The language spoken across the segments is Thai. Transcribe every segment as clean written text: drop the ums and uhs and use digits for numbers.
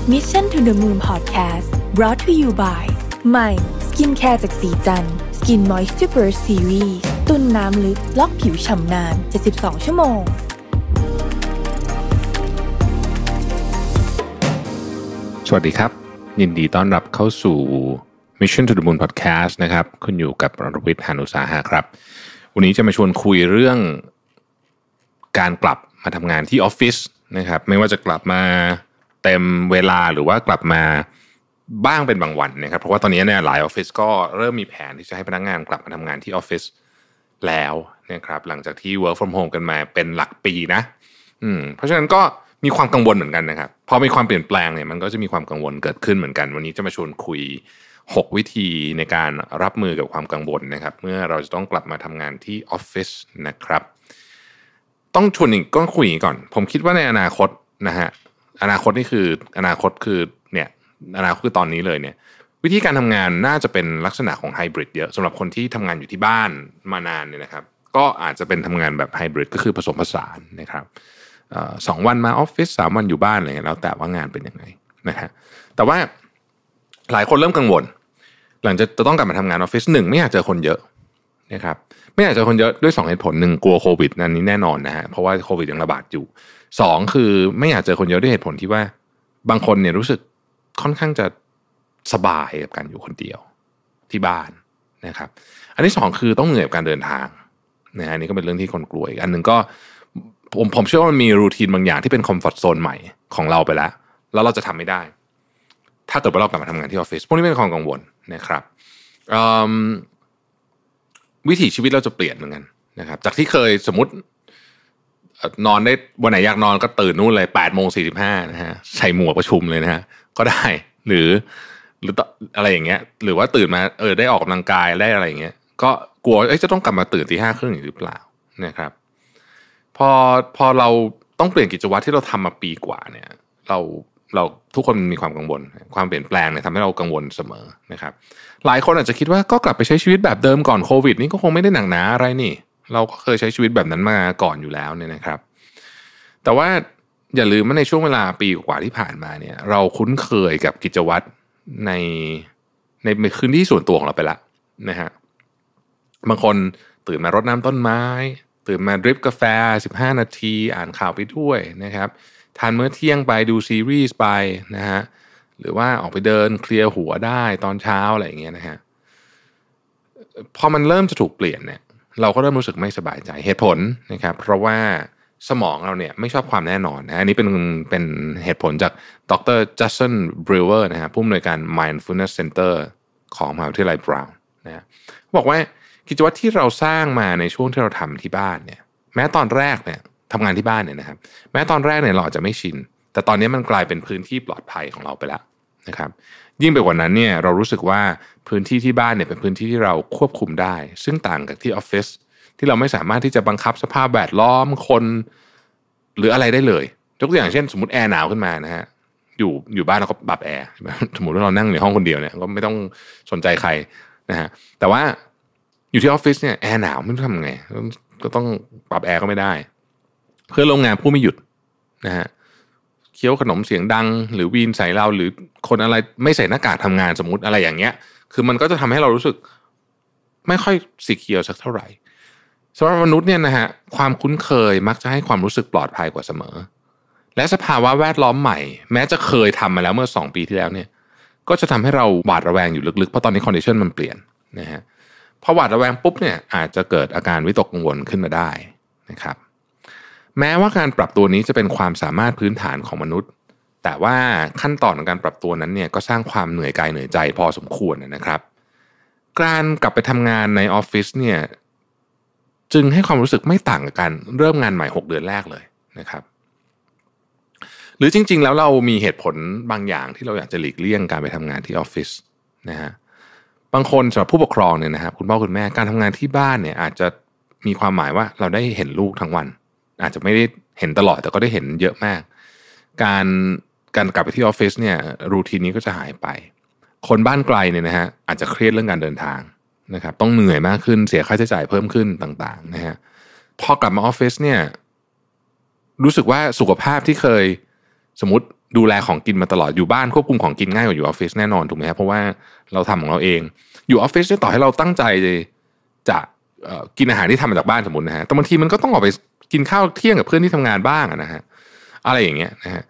Mission to the Moon Podcast brought to you by ใหม่สกินแคร์จากสีจันทร์ Skin Moisture Burst Series ตุ้นน้ำลึกล็อกผิวฉ่ำนาน72ชั่วโมงสวัสดีครับยินดีต้อนรับเข้าสู่ Mission to the Moon Podcast นะครับคุณอยู่กับรวิทย์ หาญอุตสาหะครับวันนี้จะมาชวนคุยเรื่องการกลับมาทำงานที่ออฟฟิศนะครับไม่ว่าจะกลับมาเต็มเวลาหรือว่ากลับมาบ้างเป็นบางวันนะครับเพราะว่าตอนนี้เนี่ยหลายออฟฟิศก็เริ่มมีแผนที่จะให้พนักงานกลับมาทำงานที่ออฟฟิศแล้วนะครับหลังจากที่ work from home กันมาเป็นหลักปีนะเพราะฉะนั้นก็มีความกังวลเหมือนกันนะครับพอมีความเปลี่ยนแปลงเนี่ยมันก็จะมีความกังวลเกิดขึ้นเหมือนกันวันนี้จะมาชวนคุย6วิธีในการรับมือกับความกังวลนะครับเมื่อเราจะต้องกลับมาทำงานที่ออฟฟิศนะครับต้องชวนอีกก็คุยก่อนผมคิดว่าในอนาคตนะฮะอนาคตนี่คืออนาคตคือเนี่ยอนาคตคือตอนนี้เลยเนี่ยวิธีการทำงานน่าจะเป็นลักษณะของไฮบริดเยอะสำหรับคนที่ทำงานอยู่ที่บ้านมานานเนี่ยนะครับก็อาจจะเป็นทำงานแบบไฮบริดก็คือผสมผสานนะครับ2 วันมาออฟฟิศ3 วันอยู่บ้านอะไรเงี้ยแล้วแต่ว่างานเป็นยังไงนะฮะแต่ว่าหลายคนเริ่มกังวลหลังจากจะต้องกลับมาทำงานออฟฟิศ1ไม่อยากเจอคนเยอะนะครับไม่อยากเจอคนเยอะด้วย2เหตุผล1กลัวโควิดนั่นนี้แน่นอนนะฮะเพราะว่าโควิดยังระบาดอยู่2คือไม่อยากเจอคนเยอะด้วยเหตุผลที่ว่าบางคนเนี่ยรู้สึกค่อนข้างจะสบายกับการอยู่คนเดียวที่บ้านนะครับอันที่2คือต้องเหนื่อยกับการเดินทางนะฮะนี่ก็เป็นเรื่องที่คนกลัวอีกอันนึงก็ผมเชื่อว่ามันมีรูทีนบางอย่างที่เป็นคอมฟอร์ตโซนใหม่ของเราไปแล้วเราจะทำไม่ได้ถ้าเกิดว่าเรากลับมาทำงานที่ออฟฟิศพวกนี้เป็นความกังวลนะครับวิถีชีวิตเราจะเปลี่ยนเหมือนกันนะครับจากที่เคยสมมตินอนได้วันไหนอยากนอนก็ตื่นนู่นเลย 8:45 นะฮะใส่หมวกประชุมเลยนะฮะก็ได้หรืออะไรอย่างเงี้ยหรือว่าตื่นมาได้ออกกำลังกายได้อะไรอย่างเงี้ยก็กลัวจะต้องกลับมาตื่น 5:30 หรือเปล่านะครับพอเราต้องเปลี่ยนกิจวัตรที่เราทำมาปีกว่าเนี่ยเราทุกคนมีความกังวลความเปลี่ยนแปลงเนี่ยทำให้เรากังวลเสมอนะครับหลายคนอาจจะคิดว่าก็กลับไปใช้ชีวิตแบบเดิมก่อนโควิดนี่ก็คงไม่ได้หนักหนาอะไรนี่เราก็เคยใช้ชีวิตแบบนั้นมาก่อนอยู่แล้วเนี่ยนะครับแต่ว่าอย่าลืมว่าในช่วงเวลาปีกว่าที่ผ่านมาเนี่ยเราคุ้นเคยกับกิจวัตรในพื้นที่ส่วนตัวของเราไปละนะฮะบางคนตื่นมารดน้ำต้นไม้ตื่นมาดริปกาแฟ15 นาทีอ่านข่าวไปด้วยนะครับทานมื้อเที่ยงไปดูซีรีส์ไปนะฮะหรือว่าออกไปเดินเคลียร์หัวได้ตอนเช้าอะไรอย่างเงี้ยนะฮะพอมันเริ่มจะถูกเปลี่ยนเนี่ยเราก็เริ่มรู้สึกไม่สบายใจเหตุผลนะครับเพราะว่าสมองเราเนี่ยไม่ชอบความแน่นอนนะอันนี้เป็นเหตุผลจากดร. จัสติน บริวเวอร์นะฮะผู้อำนวยการ Mindfulness Center ของมหาวิทยาลัยบราวน์นะฮะบอกว่ากิจวัตรที่เราสร้างมาในช่วงที่เราทำที่บ้านเนี่ยแม้ตอนแรกเนี่ยทำงานที่บ้านเนี่ยนะครับแม้ตอนแรกเนี่ยเราอาจจะไม่ชินแต่ตอนนี้มันกลายเป็นพื้นที่ปลอดภัยของเราไปแล้วนะครับยิ่งไปกว่านั้นเนี่ยเรารู้สึกว่าพื้นที่ที่บ้านเนี่ยเป็นพื้นที่ที่เราควบคุมได้ซึ่งต่างกับที่ออฟฟิศที่เราไม่สามารถที่จะบังคับสภาพแวดล้อมคนหรืออะไรได้เลยยกตัวอย่างเช่นสมมติแอร์หนาวขึ้นมานะฮะอยู่บ้านเราก็ปรับแอร์สมมติว่าเรานั่งในห้องคนเดียวเนี่ยก็ไม่ต้องสนใจใครนะฮะแต่ว่าอยู่ที่ออฟฟิศเนี่ยแอร์หนาวไม่รู้ทำไงก็ต้องปรับแอร์ก็ไม่ได้เพื่อนร่วมงานผู้ไม่หยุดนะฮะเคี้ยวขนมเสียงดังหรือวีนใส่เราหรือคนอะไรไม่ใส่หน้ากากทำงานสมมุติอะไรอย่างเงี้ยคือมันก็จะทำให้เรารู้สึกไม่ค่อยสีเขียวสักเท่าไหร่สำหรับมนุษย์เนี่ยนะฮะความคุ้นเคยมักจะให้ความรู้สึกปลอดภัยกว่าเสมอและสภาวะแวดล้อมใหม่แม้จะเคยทำมาแล้วเมื่อ2 ปีที่แล้วเนี่ยก็จะทำให้เราหวาดระแวงอยู่ลึกๆเพราะตอนนี้คอนดิชันมันเปลี่ยนนะฮะพอหวาดระแวงปุ๊บเนี่ยอาจจะเกิดอาการวิตกกังวลขึ้นมาได้นะครับแม้ว่าการปรับตัวนี้จะเป็นความสามารถพื้นฐานของมนุษย์แต่ว่าขั้นตอนของการปรับตัวนั้นเนี่ยก็สร้างความเหนื่อยกายเหนื่อยใจพอสมควรนะครับการกลับไปทำงานในออฟฟิศเนี่ยจึงให้ความรู้สึกไม่ต่างกับการเริ่มงานใหม่6 เดือนแรกเลยนะครับหรือจริงๆแล้วเรามีเหตุผลบางอย่างที่เราอยากจะหลีกเลี่ยงการไปทำงานที่ออฟฟิศนะฮะบางคนสำหรับผู้ปกครองเนี่ยนะครับคุณพ่อคุณแม่การทำงานที่บ้านเนี่ยอาจจะมีความหมายว่าเราได้เห็นลูกทั้งวันอาจจะไม่ได้เห็นตลอดแต่ก็ได้เห็นเยอะมากการกลับไปที่ออฟฟิศเนี่ยรูทีนนี้ก็จะหายไปคนบ้านไกลเนี่ยนะฮะอาจจะเครียดเรื่องการเดินทางนะครับต้องเหนื่อยมากขึ้นเสียค่าใช้จ่ายเพิ่มขึ้นต่างๆนะฮะพอกลับมาออฟฟิศเนี่ยรู้สึกว่าสุขภาพที่เคยสมมุติดูแลของกินมาตลอดอยู่บ้านควบคุมของกินง่ายกว่าอยู่ออฟฟิศแน่นอนถูกไหมครับเพราะว่าเราทำของเราเองอยู่ออฟฟิศต่อให้เราตั้งใจจะกินอาหารที่ทำมาจากบ้านสมมุตินะฮะแต่บางทีมันก็ต้องออกไปกินข้าวเที่ยงกับเพื่อนที่ทำงานบ้างนะฮะอะไรอย่างเงี้ยนะฮะ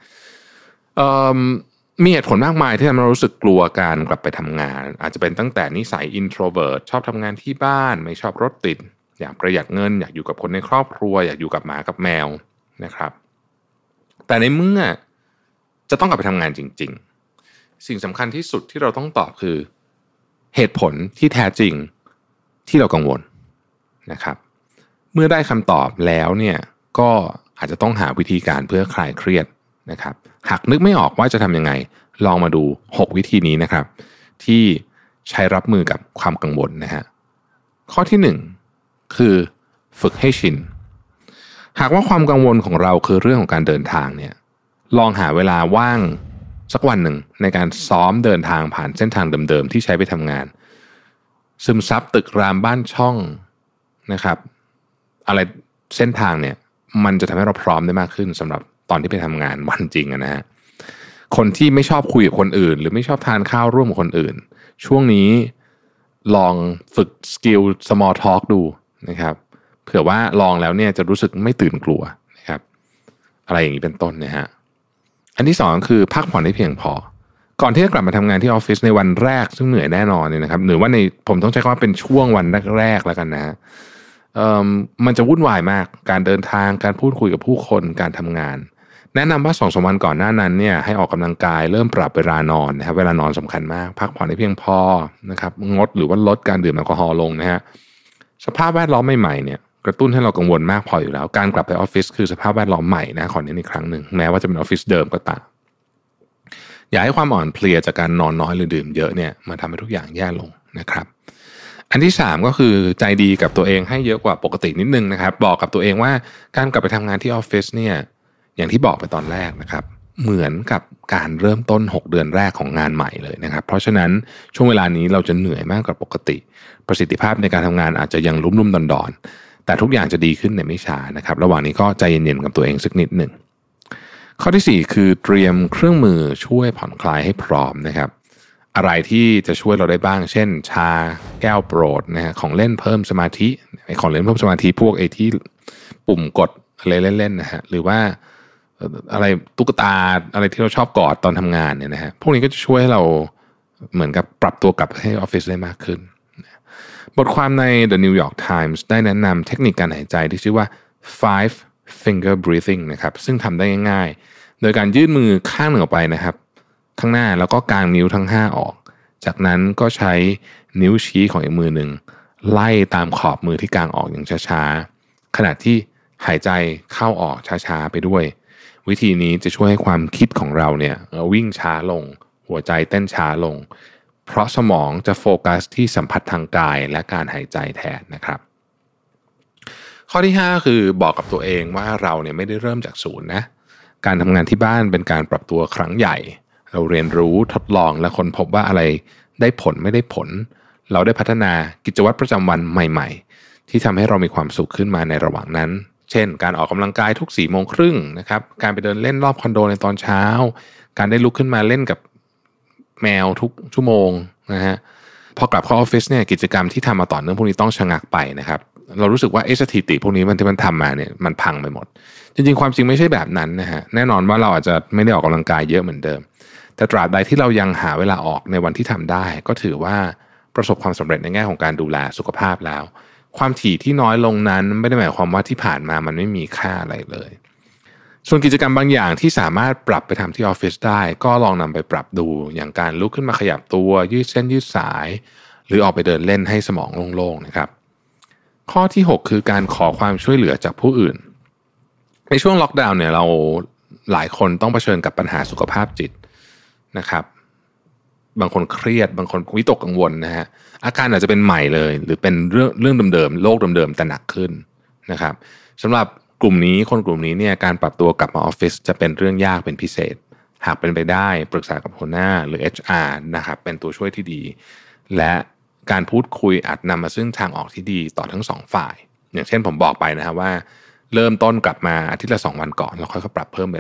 มีเหตุผลมากมายที่ทำให้เรารู้สึกกลัวการกลับไปทำงานอาจจะเป็นตั้งแต่นิสัย introvert ชอบทำงานที่บ้านไม่ชอบรถติดอยากประหยัดเงินอยากอยู่กับคนในครอบครัวอยากอยู่กับหมากับแมวนะครับแต่ในเมื่อจะต้องกลับไปทำงานจริงๆสิ่งสำคัญที่สุดที่เราต้องตอบคือเหตุผลที่แท้จริงที่เรากังวลนะครับเมื่อได้คำตอบแล้วเนี่ยก็อาจจะต้องหาวิธีการเพื่อคลายเครียดนะครับหากนึกไม่ออกว่าจะทำยังไงลองมาดู6วิธีนี้นะครับที่ใช้รับมือกับความกังวลนะฮะข้อที่1คือฝึกให้ชินหากว่าความกังวลของเราคือเรื่องของการเดินทางเนี่ยลองหาเวลาว่างสักวันหนึ่งในการซ้อมเดินทางผ่านเส้นทางเดิมๆที่ใช้ไปทำงานซึมซับตึกรามบ้านช่องนะครับอะไรเส้นทางเนี่ยมันจะทำให้เราพร้อมได้มากขึ้นสำหรับตอนที่ไปทำงานวันจริงนะฮะคนที่ไม่ชอบคุยกับคนอื่นหรือไม่ชอบทานข้าวร่วมกับคนอื่นช่วงนี้ลองฝึกสกิล small talk ดูนะครับเผื่อว่าลองแล้วเนี่ยจะรู้สึกไม่ตื่นกลัวนะครับอะไรอย่างนี้เป็นต้นนะฮะอันที่2คือพักผ่อนให้เพียงพอก่อนที่จะกลับมาทำงานที่ออฟฟิศในวันแรกซึ่งเหนื่อยแน่นอนเนี่ยนะครับหรือว่าผมต้องใช้คำว่าเป็นช่วงวันแรกๆแล้วกันนะมันจะวุ่นวายมากการเดินทางการพูดคุยกับผู้คนการทำงานแนะนำว่า 2-3 วันก่อนหน้านั้นเนี่ยให้ออกกำลังกายเริ่มปรับเวลานอนนะครับเวลานอนสำคัญมากพักผ่อนให้เพียงพอนะครับงดหรือว่าลดการดื่มแอลกอฮอล์ลงนะฮะสภาพแวดล้อมใหม่ๆเนี่ยกระตุ้นให้เรากังวลมากพออยู่แล้วการกลับไปออฟฟิศคือสภาพแวดล้อมใหม่นะขอเน้นอีกครั้งหนึ่งแม้ว่าจะเป็นออฟฟิศเดิมก็ตามอย่าให้ความอ่อนเพลียจากการนอนน้อยหรือดื่มเยอะเนี่ยมาทำให้ทุกอย่างแย่ลงนะครับอันที่3ก็คือใจดีกับตัวเองให้เยอะกว่าปกตินิดนึงนะครับบอกกับตัวเองว่าการกลับไปทำงานที่ออฟฟิศเนี่ยอย่างที่บอกไปตอนแรกนะครับเหมือนกับการเริ่มต้น6เดือนแรกของงานใหม่เลยนะครับเพราะฉะนั้นช่วงเวลานี้เราจะเหนื่อยมากกว่าปกติประสิทธิภาพในการทำงานอาจจะยังลุ่มๆดอนๆแต่ทุกอย่างจะดีขึ้นในไม่ช้านะครับระหว่างนี้ก็ใจเย็นๆกับตัวเองสักนิดหนึ่งข้อที่4คือเตรียมเครื่องมือช่วยผ่อนคลายให้พร้อมนะครับอะไรที่จะช่วยเราได้บ้างเช่นชาแก้วโปรดนะฮะของเล่นเพิ่มสมาธิของเล่นเพิ่มสมาธิพวกไอ้ที่ปุ่มกดอะไรเล่นๆนะฮะหรือว่าอะไรตุ๊กตาอะไรที่เราชอบกอดตอนทำงานเนี่ยนะฮะพวกนี้ก็จะช่วยให้เราเหมือนกับปรับตัวกลับให้ออฟฟิศได้มากขึ้นบทความใน The New York Times ได้แนะนำเทคนิคการหายใจที่ชื่อว่า five finger breathing นะครับซึ่งทำได้ง่ายๆโดยการยื่นมือข้างหนึ่งออกไปนะครับข้างหน้าแล้วก็กางนิ้วทั้ง5ออกจากนั้นก็ใช้นิ้วชี้ของอีกมือหนึ่งไล่ตามขอบมือที่กางออกอย่างช้าๆขณะที่หายใจเข้าออกช้าๆไปด้วยวิธีนี้จะช่วยให้ความคิดของเราเนี่ยวิ่งช้าลงหัวใจเต้นช้าลงเพราะสมองจะโฟกัสที่สัมผัสทางกายและการหายใจแทนนะครับข้อที่5คือบอกกับตัวเองว่าเราเนี่ยไม่ได้เริ่มจากศูนย์นะการทำงานที่บ้านเป็นการปรับตัวครั้งใหญ่เราเรียนรู้ทดลองและค้นพบว่าอะไรได้ผลไม่ได้ผลเราได้พัฒนากิจวัตรประจำวันใหม่ๆที่ทำให้เรามีความสุขขึ้นมาในระหว่างนั้นเช่นการออกกำลังกายทุก4:30 น.นะครับการไปเดินเล่นรอบคอนโดในตอนเช้าการได้ลุกขึ้นมาเล่นกับแมวทุกชั่วโมงนะฮะพอกลับเข้าออฟฟิศเนี่ยกิจกรรมที่ทำมาต่อเนื่องพวกนี้ต้องชะงักไปนะครับเรารู้สึกว่าสถิติพวกนี้ที่มันทำมาเนี่ยมันพังไปหมดจริงๆความจริงไม่ใช่แบบนั้นนะฮะแน่นอนว่าเราอาจจะไม่ได้ออกกำลังกายเยอะเหมือนเดิมแต่ตราบใดที่เรายังหาเวลาออกในวันที่ทำได้ก็ถือว่าประสบความสำเร็จในแง่ของการดูแลสุขภาพแล้วความถี่ที่น้อยลงนั้นไม่ได้หมายความว่าที่ผ่านมามันไม่มีค่าอะไรเลยส่วนกิจกรรมบางอย่างที่สามารถปรับไปทำที่ออฟฟิศได้ก็ลองนำไปปรับดูอย่างการลุกขึ้นมาขยับตัวยืดเส้นยืดสายหรือออกไปเดินเล่นให้สมองโล่งๆนะครับข้อที่6คือการขอความช่วยเหลือจากผู้อื่นในช่วงล็อกดาวน์เนี่ยเราหลายคนต้องเผชิญกับปัญหาสุขภาพจิตนะครับบางคนเครียดบางคนวิตกกังวลนะฮะอาการอาจจะเป็นใหม่เลยหรือเป็นเรื่องเดิมๆโรคเดิมๆแต่หนักขึ้นนะครับสำหรับกลุ่มนี้คนกลุ่มนี้เนี่ยการปรับตัวกลับมาออฟฟิศจะเป็นเรื่องยากเป็นพิเศษหากเป็นไปได้ปรึกษากับหัวหน้าหรือ HR นะครับเป็นตัวช่วยที่ดีและการพูดคุยอาจนำมาซึ่งทางออกที่ดีต่อทั้ง2ฝ่ายอย่างเช่นผมบอกไปนะครับว่าเริ่มต้นกลับมาอาทิตย์ละ2 วันก่อนแล้วค่อยๆปรับเพิ่มเวลา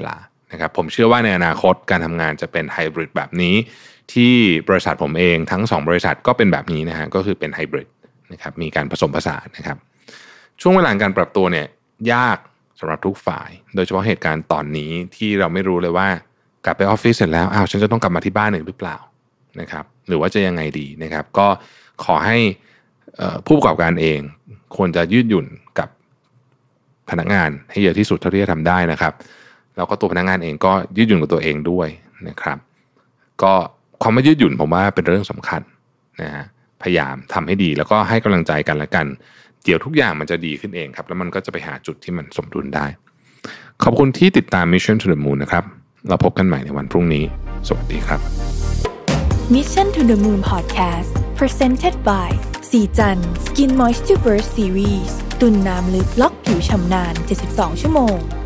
นะครับผมเชื่อว่าในอนาคตการทำงานจะเป็นไฮบริดแบบนี้ที่บริษัทผมเองทั้ง2บริษัทก็เป็นแบบนี้นะฮะก็คือเป็นไฮบริดนะครับมีการผสมผสานนะครับช่วงเวลาการปรับตัวเนี่ยยากสำหรับทุกฝ่ายโดยเฉพาะเหตุการณ์ตอนนี้ที่เราไม่รู้เลยว่ากลับไปออฟฟิศเสร็จแล้วฉันจะต้องกลับมาที่บ้านอีกหรือเปล่านะครับหรือว่าจะยังไงดีนะครับก็ขอให้ผู้ประกอบการเองควรจะยืดหยุ่นกับพนักงานให้เยอะที่สุดเท่าที่จะทำได้นะครับแล้วก็ตัวพนักงานเองก็ยืดหยุ่นกับตัวเองด้วยนะครับก็ความไม่ยืดหยุ่นผมว่าเป็นเรื่องสำคัญนะฮะพยายามทำให้ดีแล้วก็ให้กำลังใจกันและกันเดี๋ยวทุกอย่างมันจะดีขึ้นเองครับแล้วมันก็จะไปหาจุดที่มันสมดุลได้ขอบคุณที่ติดตาม Mission to the Moon นะครับเราพบกันใหม่ในวันพรุ่งนี้สวัสดีครับ Mission to the Moon Podcast Presented by สีจัน Skin Moisture Burst Series ตุ่นน้ำลึกล็อกผิวชำนาน72 ชั่วโมง